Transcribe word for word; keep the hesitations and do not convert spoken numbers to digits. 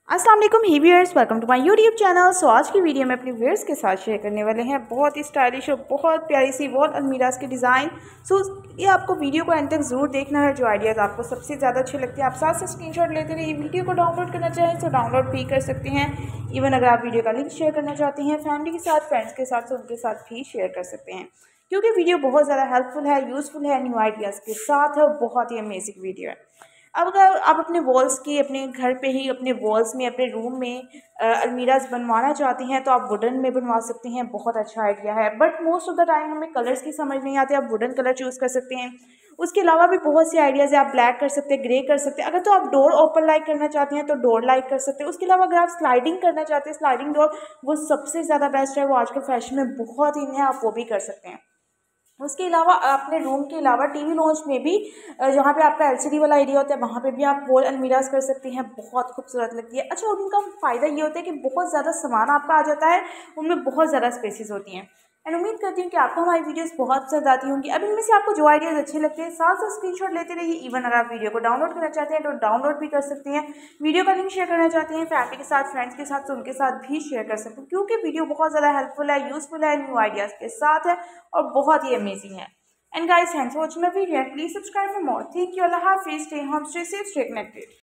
अस्सलाम वालेकुम hi viewers, welcome to my YouTube channel. So आज की वीडियो में अपने व्यूअर्स के साथ शेयर करने वाले हैं बहुत ही स्टाइलिश और बहुत प्यारी सी वॉल अलमीराज की डिज़ाइन। सो ये आपको वीडियो को एंड तक ज़रूर देखना है। जो आइडियाज़ आपको सबसे ज़्यादा अच्छे लगते हैं आप साथ से स्क्रीनशॉट लेते रहिए। वीडियो को डाउनलोड करना चाहें तो डाउनलोड भी कर सकते हैं। इवन अगर आप वीडियो का लिंक शेयर करना चाहते हैं फैमिली के साथ, फ्रेंड्स के साथ, तो उनके साथ भी शेयर कर सकते हैं, क्योंकि वीडियो बहुत ज़्यादा हेल्पफुल है, यूज़फुल है, न्यू आइडियाज़ के साथ है और बहुत ही अमेजिंग वीडियो है। अब अगर आप अपने वॉल्स की अपने घर पे ही अपने वॉल्स में अपने रूम में अलमीराज बनवाना चाहती हैं तो आप वुडन में बनवा सकती हैं। बहुत अच्छा आइडिया है, but most of the time हमें कलर्स की समझ नहीं आती। आप वुडन कलर चूज़ कर सकते हैं। उसके अलावा भी बहुत सी आइडियाज़ है। आप ब्लैक कर सकते हैं, ग्रे कर सकते हैं। अगर तो आप डोर ओपन लाइक करना चाहते हैं तो डोर लाइक कर सकते हैं। उसके अलावा अगर आप स्लाइडिंग करना चाहते हैं, स्लाइडिंग डोर वो सबसे ज़्यादा बेस्ट है, वो आजकल फैशन में बहुत इन है, आप वो भी कर सकते हैं। उसके अलावा अपने रूम के अलावा टीवी लॉन्च में भी जहाँ पे आपका एलसीडी वाला एरिया होता है वहाँ पे भी आप वॉल अलमीराज कर सकती हैं। बहुत खूबसूरत लगती है। अच्छा, उनका फ़ायदा ये होता है कि बहुत ज़्यादा सामान आपका आ जाता है, उनमें बहुत ज़्यादा स्पेसेस होती हैं। एंड उम्मीद करती हूँ कि आपको हमारी वीडियोस बहुत पसंद आती होंगी। अब इनमें से आपको जो आइडियाज़ अच्छे लगते हैं साथ साथ स्क्रीनशॉट लेते रहिए। इवन अगर आप वीडियो को डाउनलोड करना चाहते हैं तो डाउनलोड भी कर सकते हैं। वीडियो का लिंक शेयर करना चाहते हैं फैमिली के साथ, फ्रेंड्स के साथ, तो उनके साथ भी शेयर कर सकते हैं, क्योंकि वीडियो बहुत ज़्यादा हेल्पफुल है, यूज़फुल है, न्यू आइडियाज़ के साथ है और बहुत ही अमेजिंग है। And guys, thanks for watching the video. Please subscribe for more. Thank you. Allah Hafiz. Stay home, stay safe, stay connected.